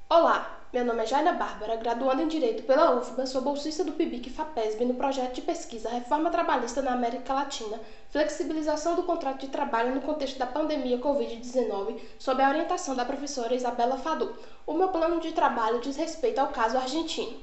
Olá, meu nome é Jaina Bárbara, graduanda em Direito pela UFBA, sou bolsista do PIBIC-FAPESB no projeto de pesquisa Reforma Trabalhista na América Latina, flexibilização do contrato de trabalho no contexto da pandemia Covid-19, sob a orientação da professora Isabela Fadu. O meu plano de trabalho diz respeito ao caso argentino.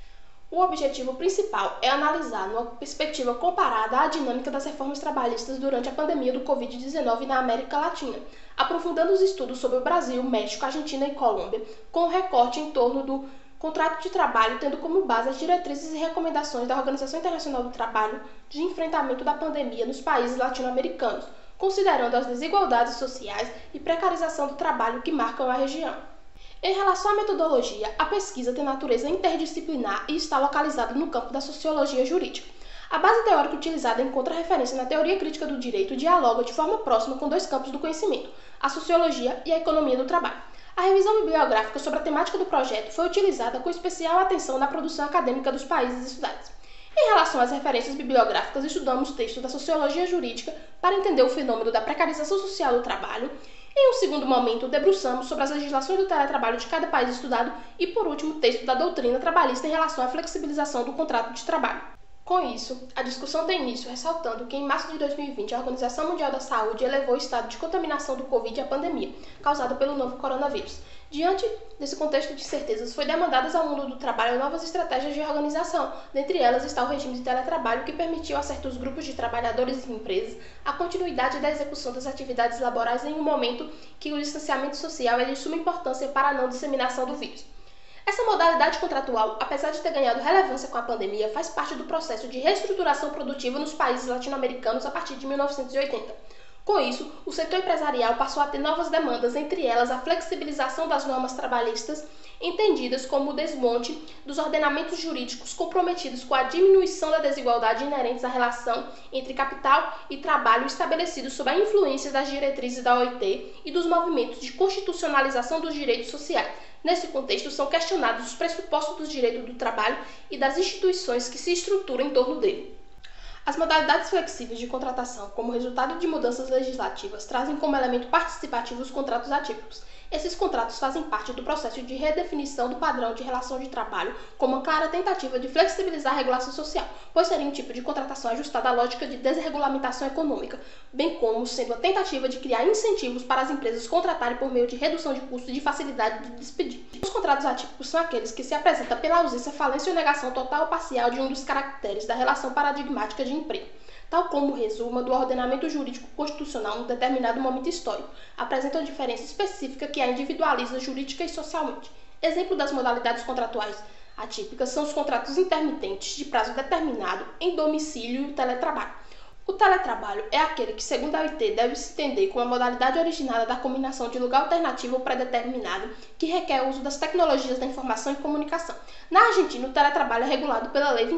O objetivo principal é analisar, numa perspectiva comparada, a dinâmica das reformas trabalhistas durante a pandemia do Covid-19 na América Latina, aprofundando os estudos sobre o Brasil, México, Argentina e Colômbia, com um recorte em torno do contrato de trabalho, tendo como base as diretrizes e recomendações da Organização Internacional do Trabalho de enfrentamento da pandemia nos países latino-americanos, considerando as desigualdades sociais e precarização do trabalho que marcam a região. Em relação à metodologia, a pesquisa tem natureza interdisciplinar e está localizada no campo da sociologia jurídica. A base teórica utilizada encontra referência na teoria crítica do direito e dialoga de forma próxima com dois campos do conhecimento, a sociologia e a economia do trabalho. A revisão bibliográfica sobre a temática do projeto foi utilizada com especial atenção na produção acadêmica dos países estudados. Em relação às referências bibliográficas, estudamos textos da sociologia jurídica para entender o fenômeno da precarização social do trabalho. Em um segundo momento, debruçamos sobre as legislações do teletrabalho de cada país estudado e, por último, texto da doutrina trabalhista em relação à flexibilização do contrato de trabalho. Com isso, a discussão tem início ressaltando que, em março de 2020, a Organização Mundial da Saúde elevou o estado de contaminação do Covid à pandemia, causada pelo novo coronavírus. Diante desse contexto de incertezas, foi demandadas ao mundo do trabalho novas estratégias de organização. Dentre elas está o regime de teletrabalho, que permitiu a certos grupos de trabalhadores e empresas a continuidade da execução das atividades laborais em um momento que o distanciamento social é de suma importância para a não disseminação do vírus. Essa modalidade contratual, apesar de ter ganhado relevância com a pandemia, faz parte do processo de reestruturação produtiva nos países latino-americanos a partir de 1980. Com isso, o setor empresarial passou a ter novas demandas, entre elas a flexibilização das normas trabalhistas, entendidas como o desmonte dos ordenamentos jurídicos comprometidos com a diminuição da desigualdade inerentes à relação entre capital e trabalho estabelecidos sob a influência das diretrizes da OIT e dos movimentos de constitucionalização dos direitos sociais. Nesse contexto, são questionados os pressupostos do direito do trabalho e das instituições que se estruturam em torno dele. As modalidades flexíveis de contratação, como resultado de mudanças legislativas, trazem como elemento participativo os contratos atípicos. Esses contratos fazem parte do processo de redefinição do padrão de relação de trabalho como uma clara tentativa de flexibilizar a regulação social, pois seria um tipo de contratação ajustada à lógica de desregulamentação econômica, bem como sendo a tentativa de criar incentivos para as empresas contratarem por meio de redução de custos e de facilidade de despedir. Os contratos atípicos são aqueles que se apresentam pela ausência, falência ou negação total ou parcial de um dos caracteres da relação paradigmática de emprego, tal como resulta do ordenamento jurídico constitucional num determinado momento histórico, apresenta uma diferença específica que a individualiza jurídica e socialmente. Exemplo das modalidades contratuais atípicas são os contratos intermitentes de prazo determinado em domicílio e o teletrabalho. O teletrabalho é aquele que, segundo a OIT, deve se entender como a modalidade originada da combinação de lugar alternativo ou pré-determinado que requer o uso das tecnologias da informação e comunicação. Na Argentina, o teletrabalho é regulado pela Lei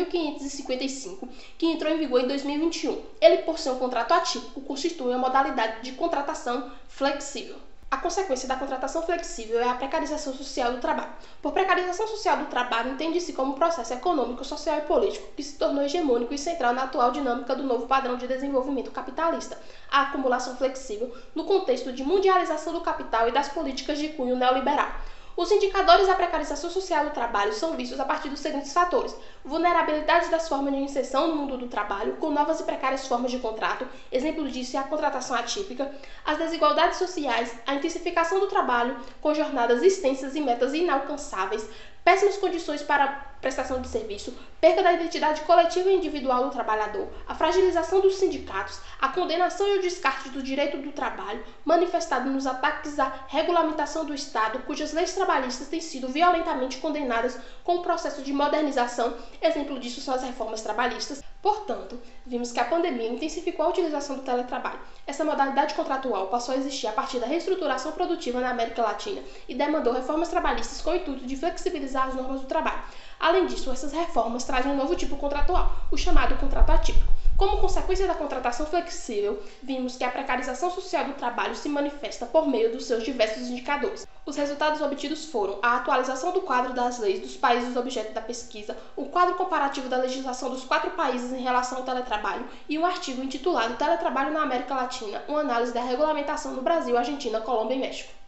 27.555, que entrou em vigor em 2021. Ele, por ser um contrato atípico, constitui uma modalidade de contratação flexível. A consequência da contratação flexível é a precarização social do trabalho. Por precarização social do trabalho, entende-se como um processo econômico, social e político que se tornou hegemônico e central na atual dinâmica do novo padrão de desenvolvimento capitalista, a acumulação flexível, no contexto de mundialização do capital e das políticas de cunho neoliberal. Os indicadores da precarização social do trabalho são vistos a partir dos seguintes fatores: vulnerabilidade das formas de inserção no mundo do trabalho, com novas e precárias formas de contrato, exemplo disso é a contratação atípica, as desigualdades sociais, a intensificação do trabalho, com jornadas extensas e metas inalcançáveis, péssimas condições para prestação de serviço, perda da identidade coletiva e individual do trabalhador, a fragilização dos sindicatos, a condenação e o descarte do direito do trabalho, manifestado nos ataques à regulamentação do Estado, cujas leis trabalhistas têm sido violentamente condenadas com o processo de modernização, exemplo disso são as reformas trabalhistas. Portanto, vimos que a pandemia intensificou a utilização do teletrabalho. Essa modalidade contratual passou a existir a partir da reestruturação produtiva na América Latina e demandou reformas trabalhistas com o intuito de flexibilizar as normas do trabalho. Além disso, essas reformas trazem um novo tipo contratual, o chamado contrato atípico. Como consequência da contratação flexível, vimos que a precarização social do trabalho se manifesta por meio dos seus diversos indicadores. Os resultados obtidos foram a atualização do quadro das leis dos países objeto da pesquisa, o quadro comparativo da legislação dos 4 países em relação ao teletrabalho e um artigo intitulado Teletrabalho na América Latina, uma análise da regulamentação no Brasil, Argentina, Colômbia e México.